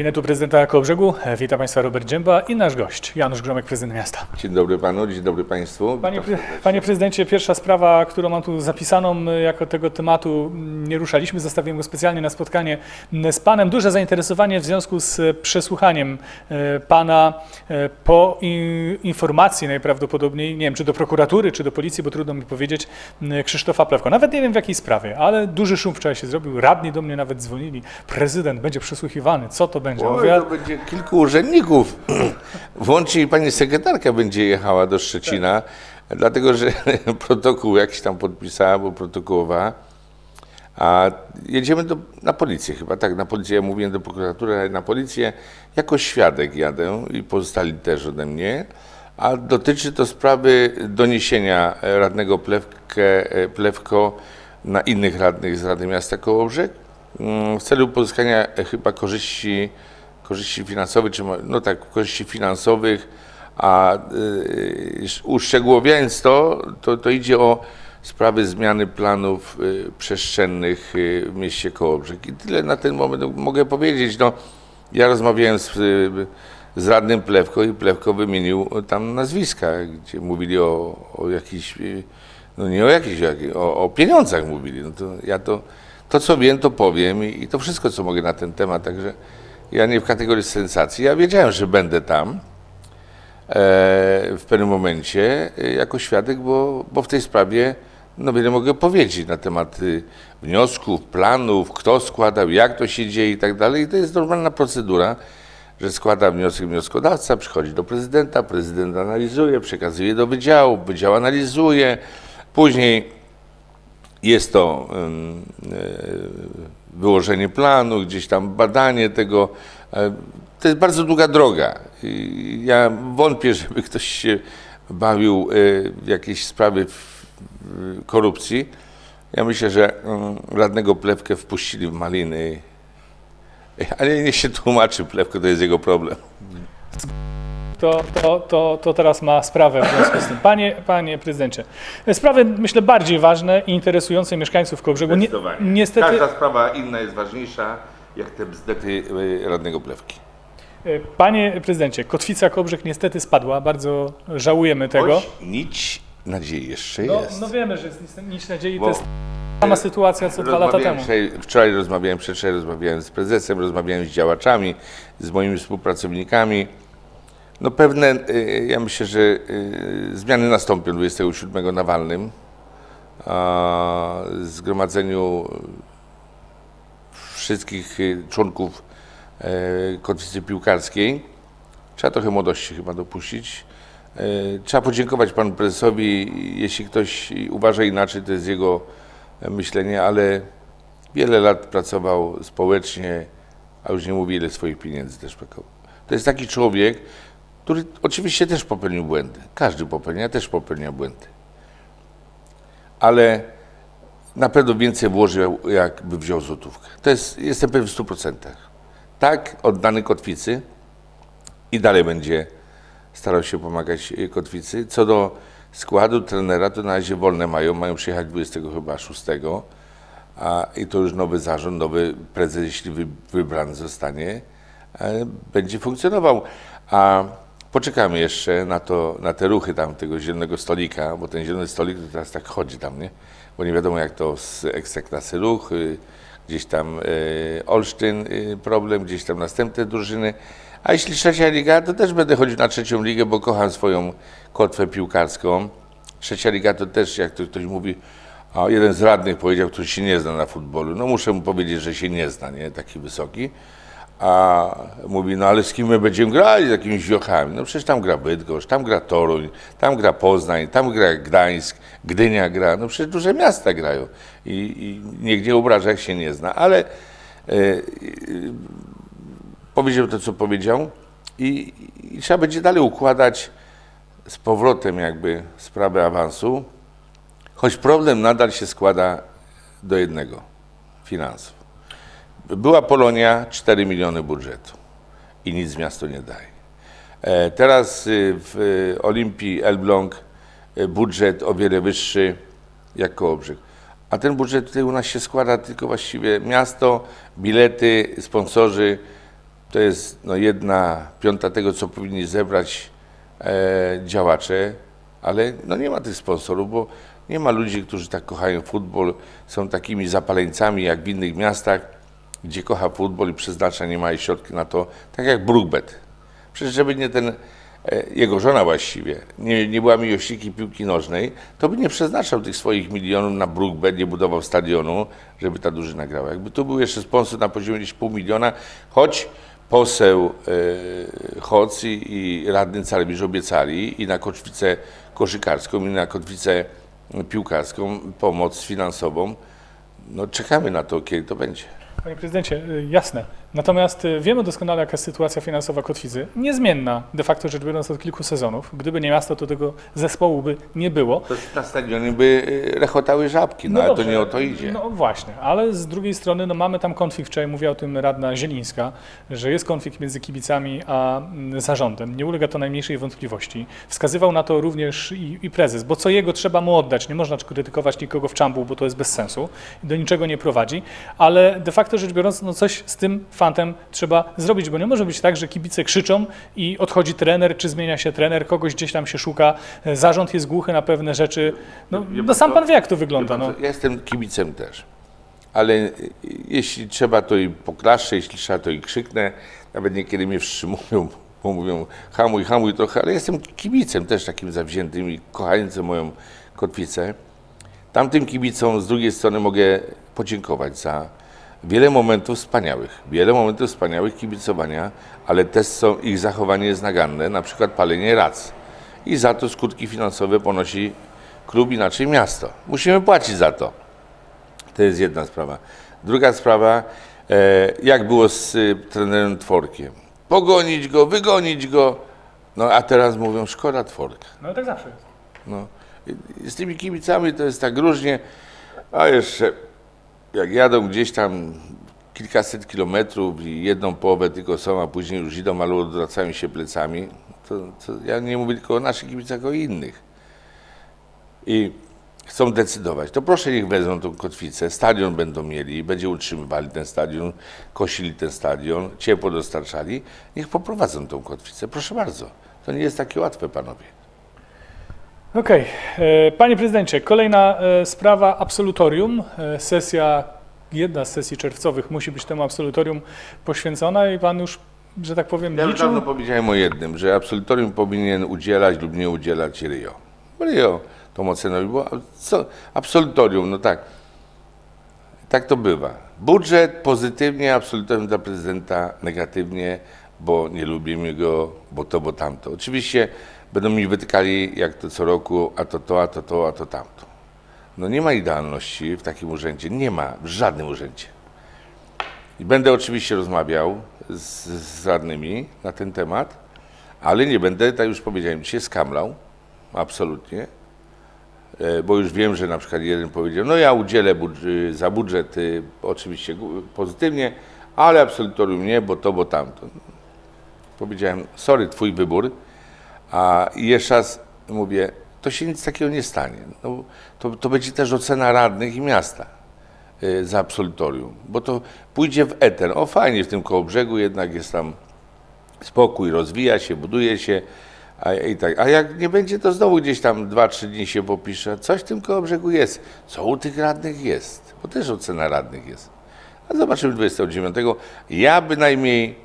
gabinetu prezydenta Kołobrzegu. Witam Państwa, Robert Dzięba i nasz gość, Janusz Gromek, prezydent miasta. Dzień dobry Panu, dzień dobry Państwu. Panie prezydencie, pierwsza sprawa, którą mam tu zapisaną, jako tego tematu nie ruszaliśmy, zostawiłem go specjalnie na spotkanie z Panem. Duże zainteresowanie w związku z przesłuchaniem Pana po informacji najprawdopodobniej, nie wiem, czy do prokuratury, czy do policji, bo trudno mi powiedzieć, Krzysztofa Plewko. Nawet nie wiem w jakiej sprawie, ale duży szum wczoraj się zrobił, radni do mnie nawet dzwonili, prezydent będzie przesłuchiwany, co to będzie? To będzie kilku urzędników, włącznie i pani sekretarka będzie jechała do Szczecina, dlatego że protokół jakiś tam podpisała, bo protokołowała, a jedziemy na policję chyba, tak, na policję, ja mówiłem do prokuratury, ale na policję jako świadek jadę i pozostali też ode mnie, a dotyczy to sprawy doniesienia radnego Plewko na innych radnych z Rady Miasta Kołobrzeg w celu pozyskania chyba korzyści finansowych, czy no tak, korzyści finansowych, a uszczegółowiając to idzie o sprawy zmiany planów przestrzennych w mieście Kołobrzeg. I tyle na ten moment mogę powiedzieć. No, ja rozmawiałem z radnym Plewko i Plewko wymienił tam nazwiska, gdzie mówili o jakichś, no nie o jakichś, o pieniądzach mówili. No to ja to co wiem, to powiem i to wszystko, co mogę na ten temat, także ja nie w kategorii sensacji. Ja wiedziałem, że będę tam w pewnym momencie jako świadek, bo w tej sprawie no wiele mogę powiedzieć na temat wniosków, planów, kto składał, jak to się dzieje i tak dalej. I to jest normalna procedura, że składa wniosek wnioskodawca, przychodzi do prezydenta, prezydent analizuje, przekazuje do wydziału, wydział analizuje, później jest to wyłożenie planu, gdzieś tam badanie tego. To jest bardzo długa droga. Ja wątpię, żeby ktoś się bawił w jakieś sprawy korupcji. Ja myślę, że radnego Plewkę wpuścili w maliny, ale niech się tłumaczy Plewko, to jest jego problem. To teraz ma sprawę w związku z tym. Panie prezydencie, sprawy myślę bardziej ważne i interesujące mieszkańców Kołobrzegu. Niestety... Każda sprawa inna jest ważniejsza, jak te bzdety radnego Plewki. Panie prezydencie, kotwica Kołobrzeg niestety spadła, bardzo żałujemy tego. Nić nadziei jeszcze jest. No wiemy, że jest nić nadziei, to jest sama sytuacja co 2 lata temu. Przedwczoraj rozmawiałem z prezesem, rozmawiałem z działaczami, z moimi współpracownikami. No pewne, ja myślę, że zmiany nastąpią 27 na Walnym, zgromadzeniu wszystkich członków kotwicy piłkarskiej. Trzeba trochę młodości chyba dopuścić. Trzeba podziękować panu prezesowi, jeśli ktoś uważa inaczej, to jest jego myślenie, ale wiele lat pracował społecznie, a już nie mówi, ile swoich pieniędzy też pekał. To jest taki człowiek, który oczywiście też popełnił błędy. Każdy popełnia, też popełnia błędy. Ale na pewno więcej włożył, jakby wziął złotówkę. To jest, jestem pewien w 100%. Tak, oddany kotwicy i dalej będzie starał się pomagać kotwicy. Co do składu trenera, to na razie wolne mają przyjechać 26, i to już nowy zarząd, nowy prezes, jeśli wybrany zostanie, będzie funkcjonował. A poczekamy jeszcze na te ruchy tam tego zielonego stolika, bo ten zielony stolik to teraz tak chodzi tam, nie? Bo nie wiadomo jak to z Ekstraklasy ruch, gdzieś tam Olsztyn problem, gdzieś tam następne drużyny. A jeśli trzecia liga, to też będę chodził na trzecią ligę, bo kocham swoją kotwę piłkarską. Trzecia liga to też, jak to ktoś mówi, a jeden z radnych powiedział, który się nie zna na futbolu. No muszę mu powiedzieć, że się nie zna, nie? Taki wysoki. A mówi, no ale z kim my będziemy grali, z jakimiś wiochami? No przecież tam gra Bydgoszcz, tam gra Toruń, tam gra Poznań, tam gra Gdańsk, Gdynia gra, no przecież duże miasta grają i nikt nie obraża, jak się nie zna, ale powiedział to, co powiedział i trzeba będzie dalej układać z powrotem jakby sprawę awansu, choć problem nadal się składa do jednego, finansów. Była Polonia, 4 miliony budżetu i nic miasto nie daje. Teraz w Olimpii Elbląg budżet o wiele wyższy jak Kołobrzeg. A ten budżet tutaj u nas się składa tylko właściwie miasto, bilety, sponsorzy, To jest no, 1/5 tego, co powinni zebrać działacze, ale no, nie ma tych sponsorów, bo nie ma ludzi, którzy tak kochają futbol, są takimi zapaleńcami jak w innych miastach, gdzie kocha futbol i przeznacza niemałe środki na to, tak jak Brookbet. Przecież żeby nie ten, jego żona właściwie, nie była miłośnikiem piłki nożnej, to by nie przeznaczał tych swoich milionów na Brookbet, nie budował stadionu, żeby ta drużyna grała. Jakby tu był jeszcze sponsor na poziomie gdzieś 0,5 miliona, choć poseł Hoc i radny Carewicz obiecali i na kotwicę koszykarską, i na kotwicę piłkarską pomoc finansową. No czekamy na to, kiedy to będzie. Panie prezydencie, jasne. Natomiast wiemy doskonale, jaka jest sytuacja finansowa Kotwicy. Niezmienna de facto rzecz biorąc od kilku sezonów. Gdyby nie miasto, to tego zespołu by nie było. To na stadionie by rechotały żabki, no ale dobrze, to nie o to idzie. No właśnie, ale z drugiej strony no, mamy tam konflikt, wczoraj mówiła o tym radna Zielińska, że jest konflikt między kibicami a zarządem. Nie ulega to najmniejszej wątpliwości. Wskazywał na to również i prezes, bo co jego trzeba mu oddać. Nie można krytykować nikogo w czambu, bo to jest bez sensu i do niczego nie prowadzi, ale de facto rzecz biorąc, no coś z tym fantem trzeba zrobić, bo nie może być tak, że kibice krzyczą i odchodzi trener, czy zmienia się trener, kogoś gdzieś tam się szuka, zarząd jest głuchy na pewne rzeczy. No sam pan wie, jak to wygląda. No. Ja jestem kibicem też, ale jeśli trzeba, to i poklaszczę, jeśli trzeba, to i krzyknę. Nawet niekiedy mnie wstrzymują, bo mówią hamuj trochę, ale jestem kibicem też takim zawziętym i kochającym moją Kotwicę. Tamtym kibicom z drugiej strony mogę podziękować za wiele momentów wspaniałych kibicowania, ale też ich zachowanie jest naganne, na przykład palenie rac. I za to skutki finansowe ponosi klub, inaczej miasto. Musimy płacić za to. To jest jedna sprawa. Druga sprawa, jak było z trenerem Tworkiem. Pogonić go, wygonić go, no a teraz mówią, szkoda Tworka. No tak zawsze jest. No. Z tymi kibicami to jest tak różnie, a jeszcze jak jadą gdzieś tam kilkaset kilometrów i jedną połowę tylko są, a później już idą, ale odwracają się plecami, to ja nie mówię tylko o naszych kibicach, o innych. I chcą decydować, to proszę niech wezmą tą Kotwicę, stadion będą mieli, będzie utrzymywali ten stadion, kosili ten stadion, ciepło dostarczali, niech poprowadzą tą Kotwicę, proszę bardzo. To nie jest takie łatwe, panowie. Okej. Panie prezydencie, kolejna sprawa, absolutorium. Jedna z sesji czerwcowych musi być temu absolutorium poświęcona i pan już, że tak powiem, Ja już liczył. dawno powiedziałem o jednym, że absolutorium powinien udzielać lub nie udzielać Rio. Rio tą ocenę było, co? Absolutorium, no tak. Tak to bywa. Budżet pozytywnie, absolutorium dla prezydenta negatywnie, bo nie lubimy go, bo to, bo tamto. Oczywiście będą mi wytykali, jak to co roku, a to tamto. No nie ma idealności w takim urzędzie, nie ma w żadnym urzędzie. I będę oczywiście rozmawiał z radnymi na ten temat, ale nie będę, tak już powiedziałem, się skamlał, absolutnie, bo już wiem, że na przykład jeden powiedział, no ja udzielę za budżet oczywiście pozytywnie, ale absolutorium nie, bo to, bo tamto. Powiedziałem, sorry, twój wybór, a jeszcze raz mówię, to się nic takiego nie stanie. No, to będzie też ocena radnych i miasta za absolutorium, bo to pójdzie w eter. O fajnie, w tym Kołobrzegu jednak jest tam spokój, rozwija się, buduje się, a jak nie będzie, to znowu gdzieś tam 2-3 dni się popisze. Coś w tym Kołobrzegu jest. Co u tych radnych jest? Bo też ocena radnych jest. A zobaczymy 29. Ja bynajmniej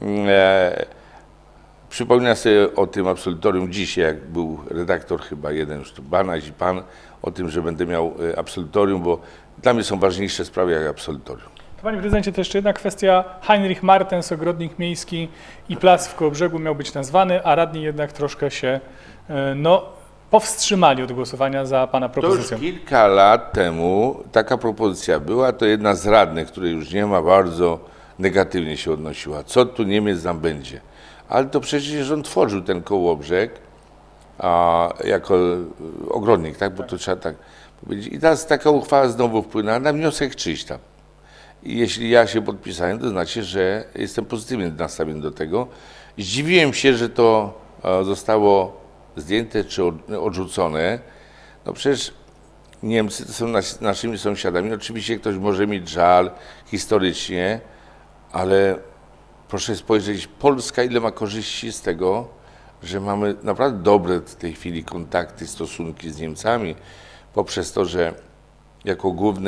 przypominam sobie o tym absolutorium dzisiaj, jak był redaktor chyba jeden, już to Banaś i pan, o tym, że będę miał absolutorium, bo dla mnie są ważniejsze sprawy jak absolutorium. Panie prezydencie, to jeszcze jedna kwestia. Heinrich Martens, ogrodnik miejski i plac w Kołobrzegu miał być nazwany, a radni jednak troszkę się powstrzymali od głosowania za pana propozycją. To już kilka lat temu taka propozycja była, to jedna z radnych, której już nie ma, bardzo negatywnie się odnosiła. Co tu Niemiec nam będzie? Ale to przecież on tworzył ten Kołobrzeg jako ogrodnik, tak? Bo to trzeba tak powiedzieć. I teraz taka uchwała znowu wpłynęła na wniosek czyjś tam. I jeśli ja się podpisałem, to znaczy, że jestem pozytywnie nastawiony do tego. Zdziwiłem się, że to zostało zdjęte czy odrzucone. No przecież Niemcy to są naszymi sąsiadami. Oczywiście ktoś może mieć żal historycznie, ale proszę spojrzeć, Polska ile ma korzyści z tego, że mamy naprawdę dobre w tej chwili kontakty, stosunki z Niemcami, poprzez to, że jako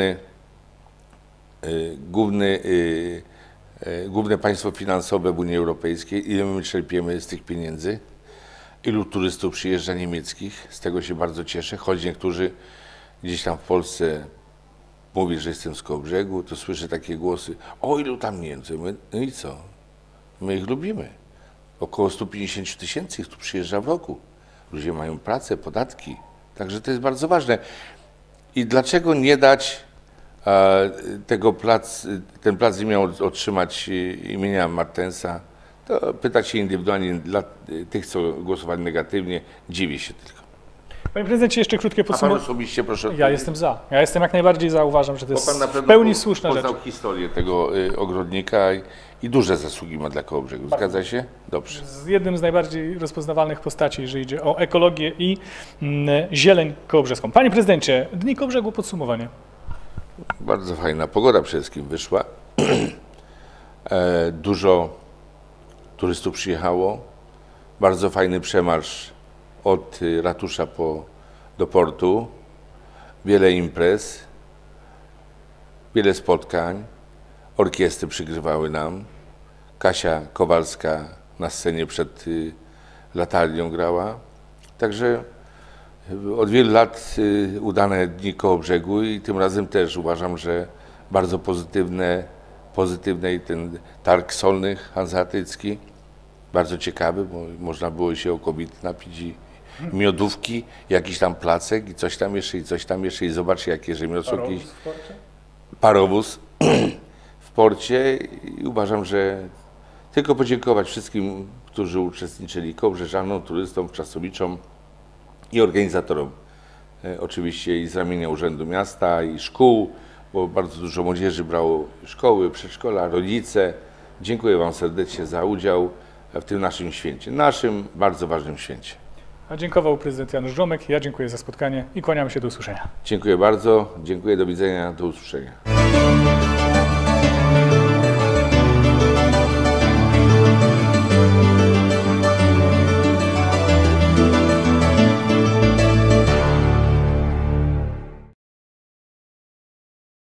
główne państwo finansowe w Unii Europejskiej, ile my czerpiemy z tych pieniędzy, ilu turystów przyjeżdża niemieckich, z tego się bardzo cieszę, choć niektórzy gdzieś tam w Polsce mówi, że jestem z Kołobrzegu, to słyszę takie głosy, o ilu tam Niemcy, no i co, my ich lubimy. Około 150 000 ich tu przyjeżdża w roku. Ludzie mają pracę, podatki, także to jest bardzo ważne. I dlaczego nie dać ten plac nie miał otrzymać imienia Martensa? To pytać się indywidualnie dla tych, co głosowali negatywnie, dziwię się tylko. Panie prezydencie, jeszcze krótkie A pan podsumowanie. osobiście, proszę. Ja jestem za. Ja jestem jak najbardziej za. Uważam, że to jest Pan na w pewno pełni słuszna rzecz. poznał historię tego ogrodnika i duże zasługi ma dla Kołobrzegu. Zgadza się? Dobrze. Z jednym z najbardziej rozpoznawalnych postaci, jeżeli idzie o ekologię i zieleń kołobrzeską. Panie prezydencie, Dni Kołobrzegu, podsumowanie. Bardzo fajna pogoda przede wszystkim wyszła. Dużo turystów przyjechało. Bardzo fajny przemarsz od ratusza do portu. Wiele imprez, wiele spotkań. Orkiestry przygrywały nam. Kasia Kowalska na scenie przed latarnią grała. Także od wielu lat udane Dni Kołobrzegu i tym razem też uważam, że bardzo pozytywne i ten targ solny hanzeatycki, bardzo ciekawy, bo można było się okobity napić i miodówki, jakiś tam placek i coś tam jeszcze i zobaczcie jakie rzemiosło. Parowóz w porcie i uważam, że tylko podziękować wszystkim, którzy uczestniczyli, kołobrzeżanom, turystom, wczasowiczom i organizatorom. Oczywiście i z ramienia Urzędu Miasta i szkół, bo bardzo dużo młodzieży brało szkoły, przedszkola, rodzice. Dziękuję Wam serdecznie za udział w tym naszym święcie, naszym bardzo ważnym święcie. A dziękował prezydent Janusz Żomek. Ja dziękuję za spotkanie i kłaniam się do usłyszenia. Dziękuję bardzo, dziękuję, do widzenia, do usłyszenia.